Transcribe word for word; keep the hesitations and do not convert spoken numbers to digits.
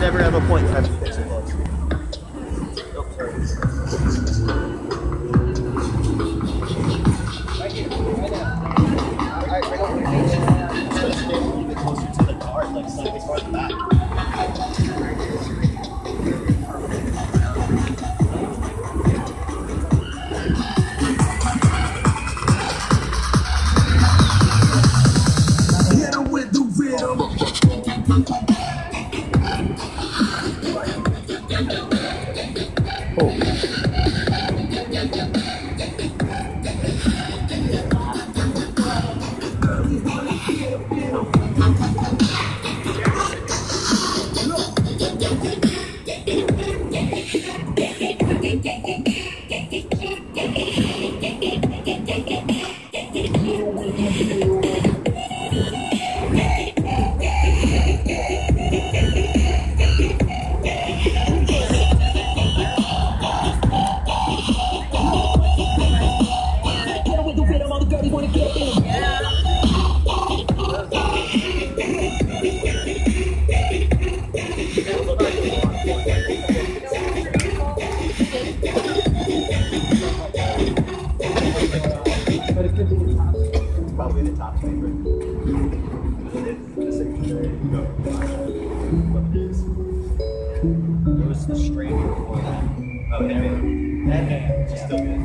never have a point in touching things with gloves. Oh, sorry. Right here, right now. Alright, right over here. Just stay a little bit closer to the card, like slightly farther back. Probably the top favorite. It was the straight before that. Oh, heavy. That hand is still good.